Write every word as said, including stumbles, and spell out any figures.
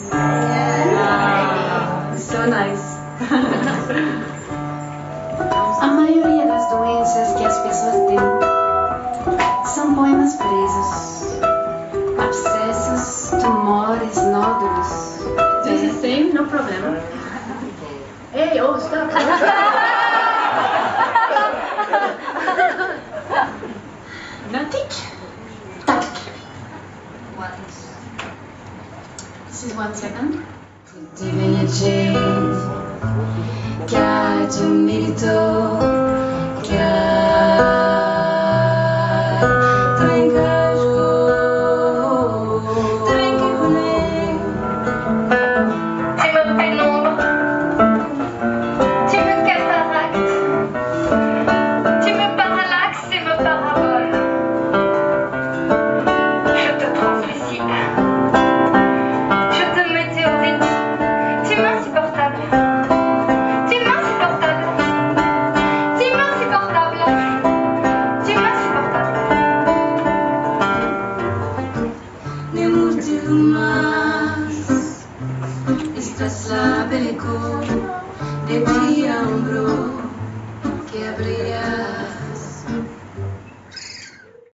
Ah, so nice. A maioria das doenças que as pessoas têm são poemas presos, abscessos, tumores, nódulos. Just the same, no problem. Hey, oh, stop. No tick. Tac. This is one second. Tutti viene gente che ha già un merito.